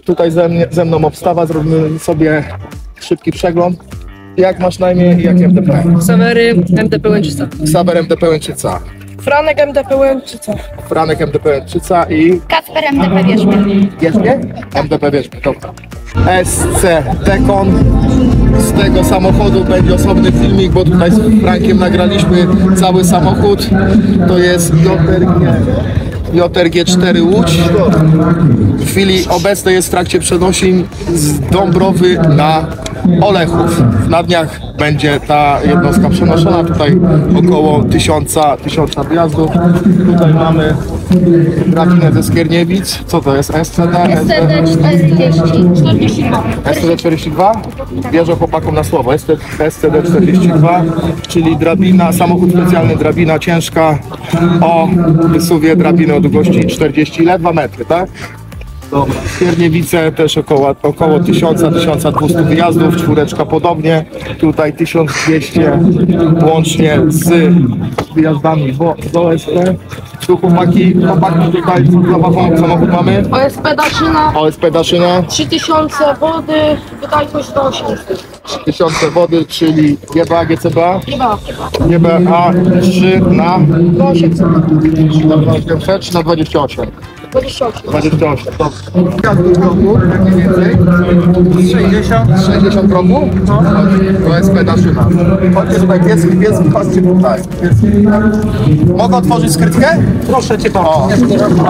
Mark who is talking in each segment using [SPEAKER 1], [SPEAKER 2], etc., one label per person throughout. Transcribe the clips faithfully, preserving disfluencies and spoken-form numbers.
[SPEAKER 1] tutaj ze, mnie, ze mną obstawa, zrobimy sobie szybki przegląd. Jak masz na imię i jakie M D P?
[SPEAKER 2] Sawery, M D P Łęczyca.
[SPEAKER 1] Saber M D P Łęczyca.
[SPEAKER 2] Franek, M D P Łęczyca.
[SPEAKER 1] Franek M D P Łęczyca i...
[SPEAKER 3] Kacper, M D P Wierzbie.
[SPEAKER 1] Wierzbie? M D P Wierzbie, dobra. S C Tekon. Z tego samochodu będzie osobny filmik, bo tutaj z Frankiem nagraliśmy cały samochód. To jest J R G. J R G cztery Łódź. W chwili obecnej jest w trakcie przenosin z Dąbrowy na Olechów. Na dniach będzie ta jednostka przenoszona. Tutaj około tysiąca, tysiąca wjazdów. Tutaj mamy drabinę ze Skierniewic. Co to jest? S C D?
[SPEAKER 3] S C D czterdzieści dwa.
[SPEAKER 1] S C D czterdzieści dwa? Wierzę chłopakom na słowo. S C D czterdzieści dwa, czyli drabina, samochód specjalny, drabina ciężka o wysuwie drabiny o długości czterdzieści ile? dwa metry, tak? Dobra. Skierniewice też około, około tysiąc do tysiąca dwustu wyjazdów, czwóreczka podobnie, tutaj tysiąc dwieście łącznie z wyjazdami do, do S P. Tu chłopaki, chłopaki tutaj zabawą samochód mamy.
[SPEAKER 2] O S P Daszyna.
[SPEAKER 1] O S P Daszyna.
[SPEAKER 2] trzy tysiące wody, wydajność do osiemset.
[SPEAKER 1] trzy tysiące wody, czyli G B A, G C B A.
[SPEAKER 2] Chyba.
[SPEAKER 1] G B A trzy na
[SPEAKER 2] Do osiemset.
[SPEAKER 1] osiemset czy na dwadzieścia osiem?
[SPEAKER 2] dwadzieścia osiem.
[SPEAKER 1] dwadzieścia osiem, dobrze. Gwiazdy kroku, jak mniej więcej? sześćdziesiąt. sześćdziesiąt kroków? No. To S P Daszyna. Chodźcie tutaj, pieski, pieski, chodźcie tutaj. Pieski. Mogę otworzyć skrytkę? Proszę cię bardzo. O,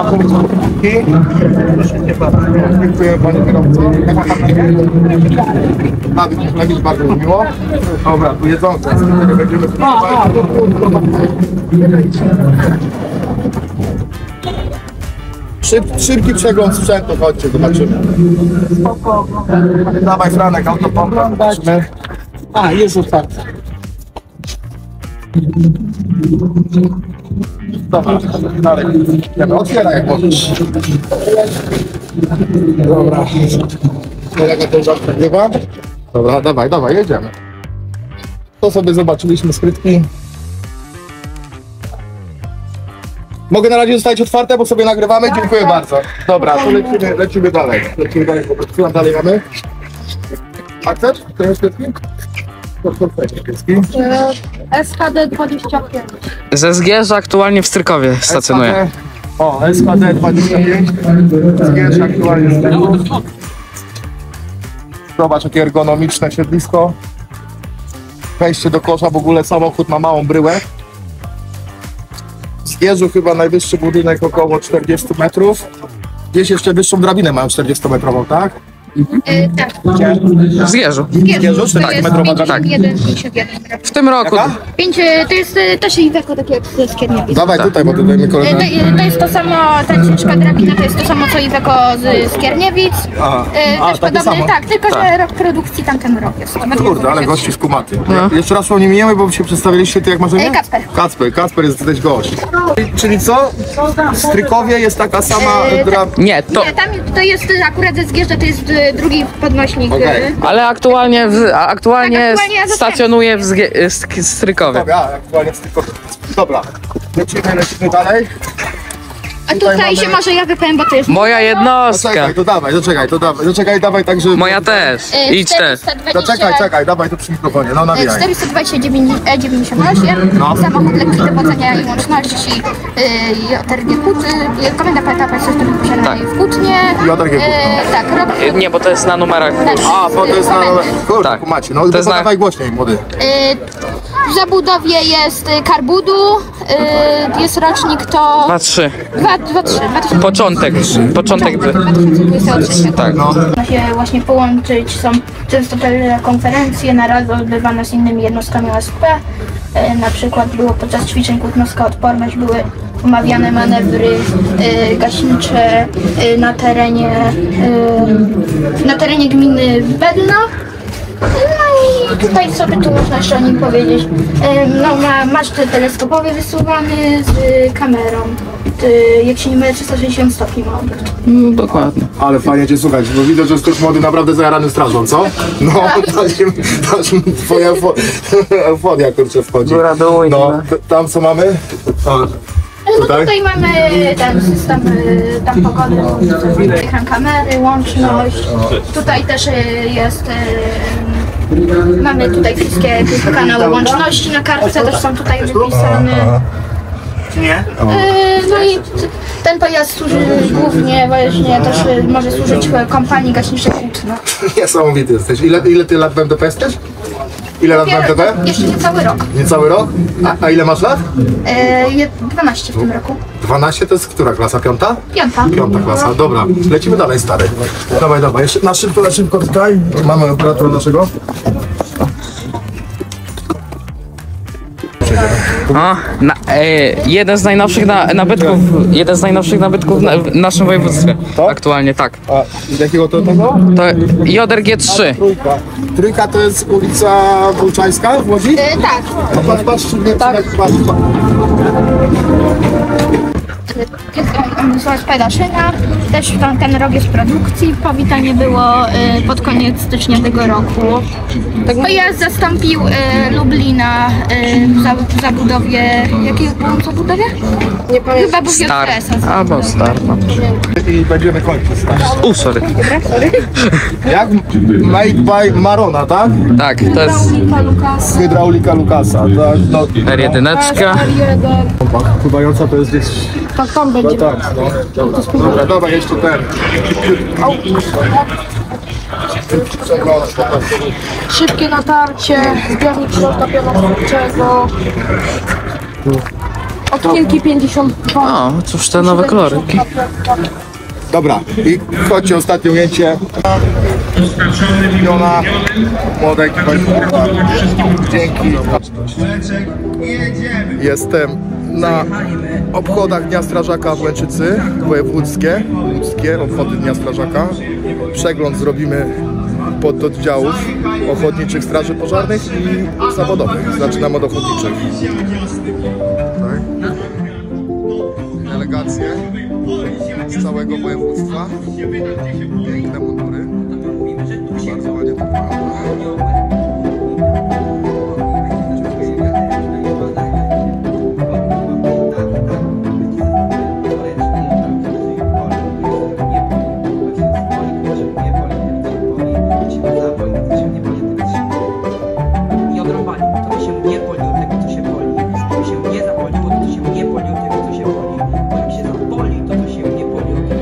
[SPEAKER 1] proszę cię bardzo. Dziękuję panie kierowcy. Jak ma pan na imię? Dawid Michlewicz, bardzo mi miło. Dobra, tu jedzonko. Będziemy Szyb, szybki przegląd sprzętu, chodźcie, zobaczymy. Dawaj Franek, autopompa. Zobaczmy.
[SPEAKER 2] A, jest otwarty.
[SPEAKER 1] Dobra, dalej. Otwieraj jak możesz. Dobra. Kolega to już odkrywa. Dobra, dawaj, dawaj, jedziemy. To sobie zobaczyliśmy skrytki. Mogę na razie zostać otwarte, bo sobie nagrywamy. Dziękuję bardzo. Dobra, to lecimy, lecimy dalej. Lecimy dalej, co tam dalej mamy? Akcent? To jest skrytki? To są skrytki.
[SPEAKER 3] S K D dwadzieścia pięć.
[SPEAKER 4] Ze Zgierza aktualnie w Strykowie stacjonuje.
[SPEAKER 1] S K D, o, S K D dwadzieścia pięć. Zgierz aktualnie z tego. Zobacz, jakie ergonomiczne siedlisko. Wejście do kosza, w ogóle samochód ma małą bryłę. W Zgierzu chyba najwyższy budynek około czterdzieści metrów. Gdzieś jeszcze wyższą drabinę mają czterdziestometrową, tak?
[SPEAKER 3] Yy, tak.
[SPEAKER 4] W Zgierzu.
[SPEAKER 1] Zgierzu, czy tak? Metrowa drabina.
[SPEAKER 3] pięćdziesiąt jeden.
[SPEAKER 4] W tym roku.
[SPEAKER 1] Jaka?
[SPEAKER 3] pięć, to jest y, też Iveco, takie jak z Skierniewic.
[SPEAKER 1] Dawaj tutaj, bo tutaj my
[SPEAKER 3] Y,
[SPEAKER 1] kolega...
[SPEAKER 3] To, y, to jest to samo, ta ciężka drabina to jest to samo co Iveco z Skierniewic.
[SPEAKER 1] A,
[SPEAKER 3] Y,
[SPEAKER 1] a
[SPEAKER 3] też
[SPEAKER 1] takie
[SPEAKER 3] podobny,
[SPEAKER 1] samo.
[SPEAKER 3] tak, tylko że rok produkcji tamten rok jest.
[SPEAKER 1] Kurde, ale gości z kumaty. Jeszcze raz po nim mijemy, bo się przedstawiliście, ty jak masz na imię?
[SPEAKER 3] E, Kacper.
[SPEAKER 1] Kacper, Kacper jest też gość. Czyli co? W Strykowie jest taka sama
[SPEAKER 3] E,
[SPEAKER 1] dra...
[SPEAKER 4] Nie, to.
[SPEAKER 3] Nie, tam to jest y, akurat ze Zgierza, to jest y, drugi podnośnik.
[SPEAKER 1] Okej.
[SPEAKER 3] y,
[SPEAKER 4] Ale aktualnie, w, a aktualnie
[SPEAKER 3] Tak, aktualnie ja zostałem.
[SPEAKER 4] stacjonuje w Zgie- Sk- Strykowie.
[SPEAKER 1] Dobra, aktualnie w Strykowie. Dobra, lecimy, lecimy dalej.
[SPEAKER 3] A
[SPEAKER 1] Tutaj
[SPEAKER 3] tutaj się
[SPEAKER 1] mamy-
[SPEAKER 3] może ja wypowiem, bo to jest...
[SPEAKER 4] Moja jednostka.
[SPEAKER 1] Zaczekaj, to dawaj, zaczekaj, to dawaj, zaczekaj, dawaj tak, żeby...
[SPEAKER 4] Moja też.
[SPEAKER 3] y,
[SPEAKER 4] Idź też.
[SPEAKER 3] czterysta dwadzieścia
[SPEAKER 1] Zaczekaj, czekaj, dawaj to przy mikrofonie, no nawijaj.
[SPEAKER 3] czterysta dwadzieścia dziewięć E dziewięćdziesiąt osiem,
[SPEAKER 1] No.
[SPEAKER 3] samochód lekki do powodzenia i łączności, yy, J R G Kut, yy, komenda poeta jest który posiada
[SPEAKER 4] Tak.
[SPEAKER 3] w Kutnie.
[SPEAKER 1] J R G Kut,
[SPEAKER 3] Yy, tak, rok.
[SPEAKER 4] Nie, bo to jest na numerach.
[SPEAKER 1] A, bo to jest na... Kurde,
[SPEAKER 4] Tak.
[SPEAKER 1] kumacie, no
[SPEAKER 4] To
[SPEAKER 1] to
[SPEAKER 4] jest na-
[SPEAKER 1] dawaj głośniej, młody.
[SPEAKER 3] Yy, w zabudowie jest y, Karbudu, yy, jest rocznik to
[SPEAKER 4] dwa trzy.
[SPEAKER 3] dwa trzy.
[SPEAKER 4] Początek. Początek.
[SPEAKER 3] dwa tysiące dwudziesty trzeci.
[SPEAKER 4] Tak.
[SPEAKER 1] No.
[SPEAKER 3] Można się właśnie połączyć, są często telekonferencje, narazy odbywane z innymi jednostkami O S P. E, na przykład było podczas ćwiczeń Kutnowska Odporność były omawiane manewry e, gaśnicze e, na terenie e, na terenie gminy Bedno. No i tutaj sobie tu można jeszcze o nim powiedzieć. E, no, ma maszty teleskopowy wysuwany z kamerą. E, jak się nie mylę, trzysta sześćdziesiąt stopni ma obrót.
[SPEAKER 4] No, dokładnie.
[SPEAKER 1] Ale fajnie cię słuchać, bo widzę, że jesteś młody naprawdę zajarany strażą, co? No, też mi, też mi twoja eufo- euforia kurczę wchodzi.
[SPEAKER 4] Góra, dół i
[SPEAKER 1] No,
[SPEAKER 4] góra.
[SPEAKER 1] t- tam co mamy? O,
[SPEAKER 3] No
[SPEAKER 1] Tutaj?
[SPEAKER 3] tutaj mamy ten system y, tam pogody, ekran kamery, łączność. Tutaj też y, jest, y, mamy tutaj wszystkie kanały łączności na kartce, też są tutaj wypisane.
[SPEAKER 1] Nie?
[SPEAKER 3] Y, No i ten pojazd służy głównie właśnie też y, może służyć kompanii gaśniczej Kutno.
[SPEAKER 1] Niesamowity jesteś. Ile, ile ty lat w M D P jesteś? Ile lat w M D P?
[SPEAKER 3] Jeszcze nie cały rok.
[SPEAKER 1] Niecały rok? A, a ile masz lat?
[SPEAKER 3] Y, je- dwanaście w tym roku.
[SPEAKER 1] dwanaście to jest która klasa? Piąta?
[SPEAKER 3] Piąta.
[SPEAKER 1] Piąta klasa, dobra. Lecimy dalej, stary. Dawaj, dawaj, jeszcze na szybko, na szybko tutaj. Mamy operatora naszego.
[SPEAKER 4] O, na, e, jeden z najnowszych na, nabytków, jeden z najnowszych nabytków na, w naszym województwie.
[SPEAKER 1] Tak?
[SPEAKER 4] Aktualnie, tak.
[SPEAKER 1] A z jakiego to tego?
[SPEAKER 4] To J R G trzy.
[SPEAKER 1] Trójka. Trójka to jest ulica Włóczańska w Łodzi?
[SPEAKER 3] Y, tak.
[SPEAKER 1] A patrz, patrz, czy nie, tak. Patrz, patrz.
[SPEAKER 3] Spajda szyna, też ten, ten rok jest w produkcji, powitanie było y, pod koniec stycznia tego roku. Pojazd zastąpił y, Lublina y, w za, w zabudowie, jakiej było w zabudowie? Nie pamiętam. Chyba był
[SPEAKER 4] Star.
[SPEAKER 3] J S A.
[SPEAKER 4] Albo Star. No.
[SPEAKER 1] I będziemy kończyć, stary.
[SPEAKER 4] U, sorry.
[SPEAKER 1] Jak? Made by Marona, tak?
[SPEAKER 4] Tak, to jest
[SPEAKER 1] Hydraulika Lukasa, tak? No,
[SPEAKER 4] R jeden.
[SPEAKER 1] pływająca to jest gdzieś...
[SPEAKER 2] Tak, tam będzie.
[SPEAKER 1] No tak, no. Dobra, dobra, jeszcze ten. Przegląd,
[SPEAKER 2] Szybkie natarcie, zbiornik środka pionowo-twórczego. Odkienki pięćdziesiąt dwa.
[SPEAKER 4] O, cóż te nowe kolory.
[SPEAKER 1] Dobra, i chodźcie, ostatnie ujęcie. Piona, młodek, dzięki. Jestem na obchodach Dnia Strażaka w Łęczycy, wojewódzkie, łódzkie obchody Dnia Strażaka. Przegląd zrobimy pododdziałów ochotniczych straży pożarnych i zawodowych. Zaczynamy od ochotniczych. Tak. Delegacje z całego województwa. Piękne mundury. Bardzo ładnie to wygląda.
[SPEAKER 5] I odrobali, to się nie poliło tego, co się poli. To się nie zapoliło, to się nie poliło tego, co się poli. Bo jak się zapoli, to to się nie poliło tego.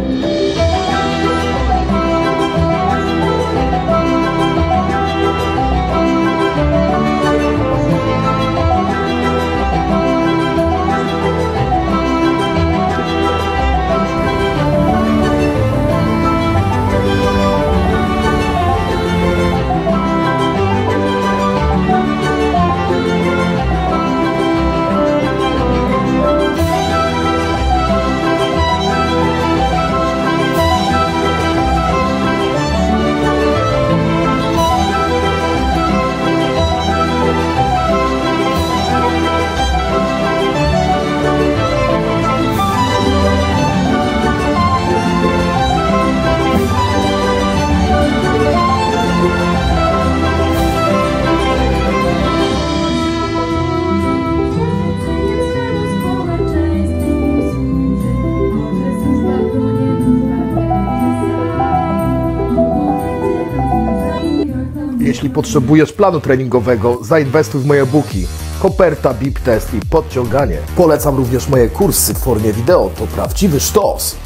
[SPEAKER 1] Jeśli potrzebujesz planu treningowego, zainwestuj w moje booki. Koperta, bip test i podciąganie. Polecam również moje kursy w formie wideo, to prawdziwy sztos.